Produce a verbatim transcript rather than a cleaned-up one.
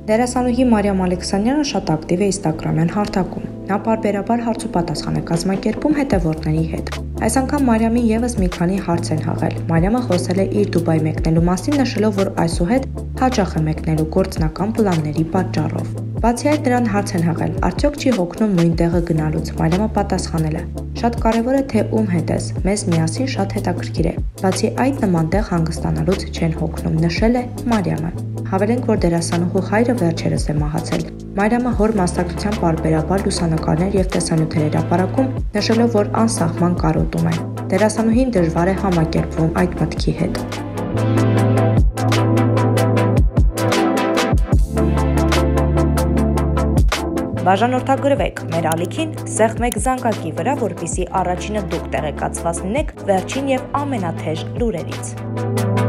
Դերասանուհի Մարիամ Ալեքսանյանը շատ ակտիվ է ինստագրամյան հարթակում։ Նա պարբերաբար հարց ու պատասխան է կազմակերպում հետևորդների հետ։ Այս անգամ Մարիամին եւս մի քանի հարց են հաղել։ Մարիամը խոսել է իր Դուբայ մեկնելու մասին, նշելով, որ այսուհետ հաճախ է մեկնելու գործնական պլանների պատճառով։ Բացի այդ, նրան հարց են հաղել. արդյոք չի հոգնում նույն տեղը գնալուց։ Մարիամը պատասխանել է. շատ կարևոր է թե ում հետ ես, մեզ միասին շատ հետաքրքիր է։ Բացի այդ, նման տեղ հանգստանալուց չեն հոգնում, նշել է Մարիամը։ Հավելենք, որ դերասանուհու հայրը վերջերս է մահացել։ Մարիամը հոր մասնակցության պարբերաբար լուսանկարներ եւ տեսանյութեր էր ապարակում, նշելով, որ անսահման կարոտում է։ Դերասանուհին դժվար է համակերպվում այդ մտքի հետ։ Բաժանորդագրվեք մեր ալիքին, սեղմեք զանգակի վրա, որպեսզի առաջինը դուք տեղեկացված լինեք վերջին եւ ամենաթեժ լուրերից։